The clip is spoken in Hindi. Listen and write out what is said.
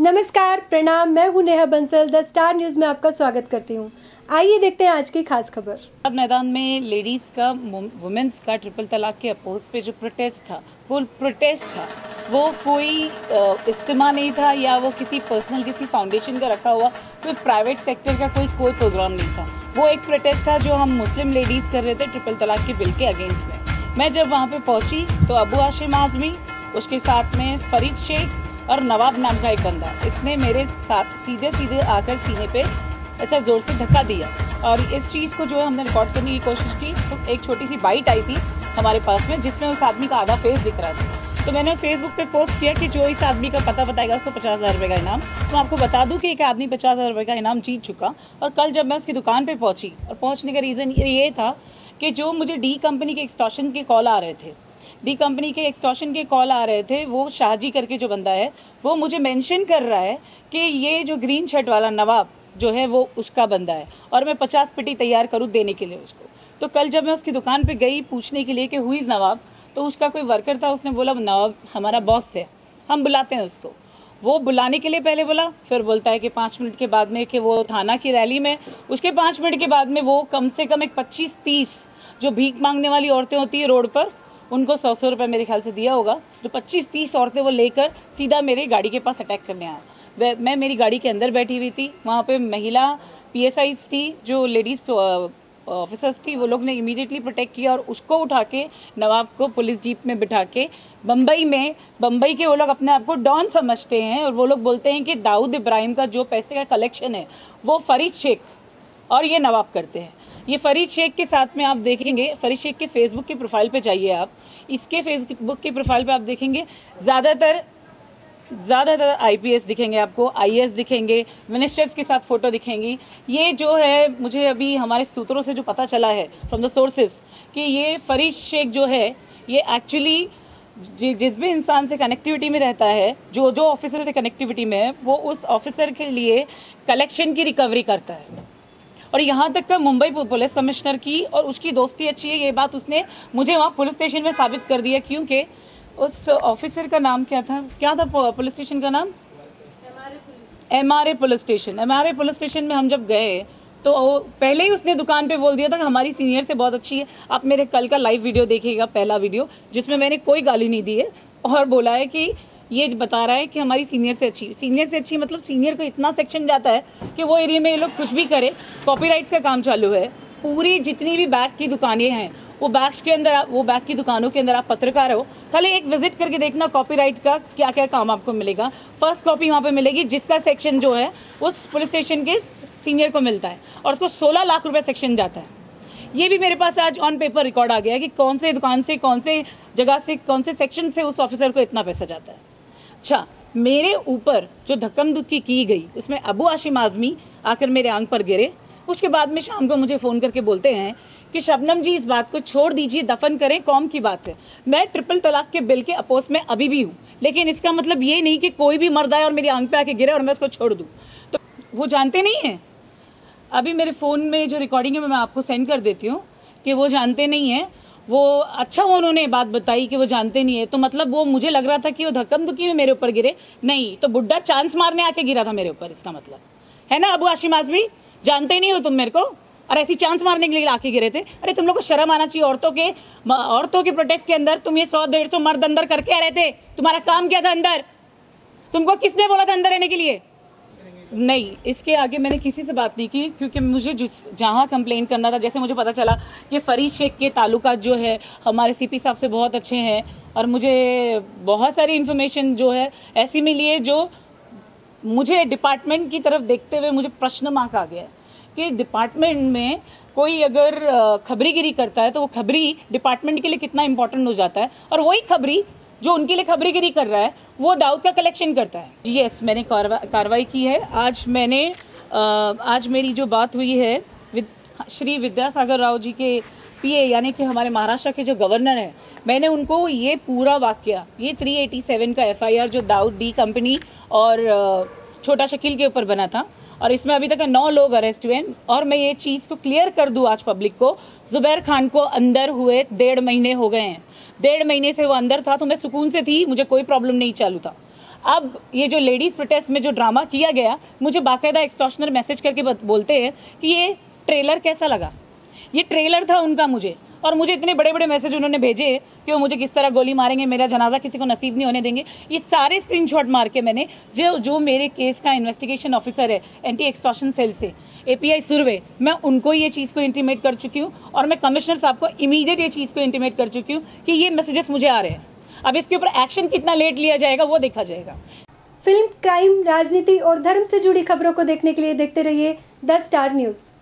नमस्कार, प्रणाम। मैं हूं Neha Bansal. The star news में आपका स्वागत करती हूं। आइए देखते हैं आज की खास खबर। मैदान में लेडीज का वुमेन्स का ट्रिपल तलाक के अपोज पे जो प्रोटेस्ट था वो कोई इज्तिमा नहीं था या वो किसी पर्सनल किसी फाउंडेशन का रखा हुआ कोई प्राइवेट सेक्टर का कोई प्रोग्राम नहीं था। वो एक प्रोटेस्ट था जो हम मुस्लिम लेडीज कर रहे थे ट्रिपल तलाक के बिल के अगेंस्ट में। मैं जब वहाँ पे पहुंची तो अबू आशिम आजमी, उसके साथ में फरीद शेख और नवाब नाम का एक बंदा, इसने मेरे साथ सीधे सीधे आकर सीने पे ऐसा जोर से धक्का दिया। और इस चीज को जो है हमने रिकॉर्ड करने की कोशिश की तो एक छोटी सी बाइट आई थी हमारे पास में जिसमें उस आदमी का आधा फेस दिख रहा था। तो मैंने फेसबुक पे पोस्ट किया कि जो इस आदमी का पता बताएगा उसको 50,000 रुपए का इनाम। तो आपको बता दूं कि एक आदमी 50,000 रुपए का इनाम जीत चुका। और कल जब मैं उसकी दुकान पे पहुंची, और पहुंचने का रीजन ये था कि जो मुझे डी कंपनी के एक्सटॉर्शन के कॉल आ रहे थे, डी कंपनी के एक्सटॉर्शन के कॉल आ रहे थे, वो शाहजी करके जो बंदा है वो मुझे मेंशन कर रहा है कि ये जो ग्रीन शर्ट वाला नवाब जो है वो उसका बंदा है और मैं 50 पेटी तैयार करूं देने के लिए उसको। तो कल जब मैं उसकी दुकान पे गई पूछने के लिए कि हु इज नवाब, तो उसका कोई वर्कर था, उसने बोला नवाब हमारा बॉस है, हम बुलाते हैं उसको। वो बुलाने के लिए पहले बोला, फिर बोलता है कि 5 मिनट के बाद में कि वो थाना की रैली में, उसके 5 मिनट के बाद में वो कम से कम एक 25-30 जो भीख मांगने वाली औरतें होती है रोड पर, उनको 100 रुपए मेरे ख्याल से दिया होगा। जो 25-30 औरतें वो लेकर सीधा मेरी गाड़ी के पास अटैक करने आया। मैं मेरी गाड़ी के अंदर बैठी हुई थी, वहां पे महिला PSI थी, जो लेडीज ऑफिसर्स थी, वो लोग ने इमीडिएटली प्रोटेक्ट किया और उसको उठा के नवाब को पुलिस जीप में बिठा के बम्बई के वो लोग अपने आप को डॉन समझते हैं और वो लोग बोलते हैं कि दाऊद इब्राहिम का जो पैसे का कलेक्शन है वो फरीद शेख और ये नवाब करते हैं। ये फरीद शेख के साथ में आप देखेंगे, फरीद शेख के फेसबुक की प्रोफाइल पे जाइए आप, इसके फेसबुक की प्रोफाइल पे आप देखेंगे ज्यादातर IPS दिखेंगे आपको, IAS दिखेंगे, मिनिस्टर्स के साथ फोटो दिखेंगी। ये जो है मुझे अभी हमारे सूत्रों से जो पता चला है फ्रॉम द सोर्सेज कि ये फरीद शेख जो है ये एक्चुअली जिस भी इंसान से कनेक्टिविटी में रहता है, जो ऑफिसर से कनेक्टिविटी में है, वो उस ऑफिसर के लिए कलेक्शन की रिकवरी करता है। और यहाँ तक का मुंबई पुलिस कमिश्नर की और उसकी दोस्ती अच्छी है, ये बात उसने मुझे वहाँ पुलिस स्टेशन में साबित कर दिया। क्योंकि उस ऑफिसर का नाम क्या था पुलिस स्टेशन का नाम? MRA पुलिस स्टेशन में हम जब गए तो पहले ही उसने दुकान पे बोल दिया था कि हमारी सीनियर से बहुत अच्छी है। आप मेरे कल का लाइव वीडियो देखिएगा, पहला वीडियो, जिसमें मैंने कोई गाली नहीं दी है और बोला है कि ये बता रहा है कि हमारी सीनियर से अच्छी मतलब सीनियर को इतना सेक्शन जाता है कि वो एरिया में ये लोग कुछ भी करे। कॉपीराइट्स का काम चालू है, पूरी जितनी भी बैग की दुकानें हैं वो बैग की दुकानों के अंदर आप पत्रकार हो, खाली एक विजिट करके देखना कॉपीराइट का क्या क्या काम आपको मिलेगा। फर्स्ट कॉपी वहां पे मिलेगी जिसका सेक्शन जो है उस पुलिस स्टेशन के सीनियर को मिलता है और उसको 16 लाख रुपए सेक्शन जाता है। ये भी मेरे पास आज ऑन पेपर रिकॉर्ड आ गया कि कौन से दुकान से, कौन से जगह से, कौन से सेक्शन से उस ऑफिसर को इतना पैसा जाता है। अच्छा, मेरे ऊपर जो धक्कम धुक्की की गई उसमें अबू आशिम आजमी आकर मेरे आंख पर गिरे। उसके बाद में शाम को मुझे फोन करके बोलते हैं कि शबनम जी इस बात को छोड़ दीजिए, दफन करें, कौम की बात है। मैं ट्रिपल तलाक के बिल के अपोज में अभी भी हूँ, लेकिन इसका मतलब ये नहीं कि कोई भी मर्द आए और मेरी आंख पे आके गिरे और मैं उसको छोड़ दूं। तो वो जानते नहीं है, अभी मेरे फोन में जो रिकॉर्डिंग है मैं आपको सेंड कर देती हूँ कि वो जानते नहीं है। वो अच्छा वो उन्होंने बात बताई कि वो जानते नहीं है, तो मतलब वो मुझे लग रहा था कि वो धक्कम धुक्की में मेरे ऊपर गिरे, नहीं तो बुड्ढा चांस मारने आके गिरा था मेरे ऊपर, इसका मतलब है ना। अबू आशिम आजमी, जानते नहीं हो तुम मेरे को और ऐसी चांस मारने के लिए आके गिरे थे। अरे तुम लोग को शर्म आना चाहिए। औरतों के प्रोटेस्ट के अंदर तुम ये 100-150 मर्द अंदर करके आ रहे थे, तुम्हारा काम क्या था अंदर? तुमको किसने बोला था अंदर रहने के लिए? नहीं, इसके आगे मैंने किसी से बात नहीं की क्योंकि मुझे जहां कंप्लेन करना था, जैसे मुझे पता चला कि फरीद शेख के ताल्लुकात जो है हमारे CP साहब से बहुत अच्छे हैं और मुझे बहुत सारी इन्फॉर्मेशन जो है ऐसी मिली है जो मुझे डिपार्टमेंट की तरफ देखते हुए मुझे प्रश्न मार्क आ गया कि डिपार्टमेंट में कोई अगर खबरीगिरी करता है तो वो खबरी डिपार्टमेंट के लिए कितना इंपॉर्टेंट हो जाता है, और वही खबरी जो उनके लिए खबरीगिरी कर रहा है वो दाऊद का कलेक्शन करता है। यस, मैंने कार्रवाई की है। आज मेरी जो बात हुई है श्री विद्यासागर राव जी के PA यानी कि हमारे महाराष्ट्र के जो गवर्नर हैं, मैंने उनको ये पूरा वाकया, ये 387 का FIR जो दाऊद डी कंपनी और छोटा शकील के ऊपर बना था और इसमें अभी तक 9 लोग अरेस्ट हुए। और मैं ये चीज को क्लियर कर दूं आज पब्लिक को, जुबैर खान को अंदर हुए 1.5 महीने हो गए हैं। 1.5 महीने से वो अंदर था तो मैं सुकून से थी, मुझे कोई प्रॉब्लम नहीं चालू था। अब ये जो लेडीज प्रोटेस्ट में जो ड्रामा किया गया, मुझे बाकायदा एक्सटॉर्शनर मैसेज करके बोलते हैं कि ये ट्रेलर कैसा लगा। ये ट्रेलर था उनका मुझे, और मुझे इतने बड़े बड़े मैसेज उन्होंने भेजे कि वो मुझे किस तरह गोली मारेंगे, मेरा जनाजा किसी को नसीब नहीं होने देंगे। ये सारे स्क्रीनशॉट मार के मैंने जो मेरे केस का इन्वेस्टिगेशन ऑफिसर है एंटी एक्सटॉर्शन सेल से, API सुरवे, मैं उनको ये चीज को इंटीमेट कर चुकी हूँ, और मैं कमिश्नर साहब को इमीडिएट ये चीज को इंटीमेट कर चुकी हूँ कि ये मैसेजेस मुझे आ रहे हैं। अब इसके ऊपर एक्शन कितना लेट लिया जाएगा वो देखा जाएगा। फिल्म, क्राइम, राजनीति और धर्म से जुड़ी खबरों को देखने के लिए देखते रहिए द स्टार न्यूज़।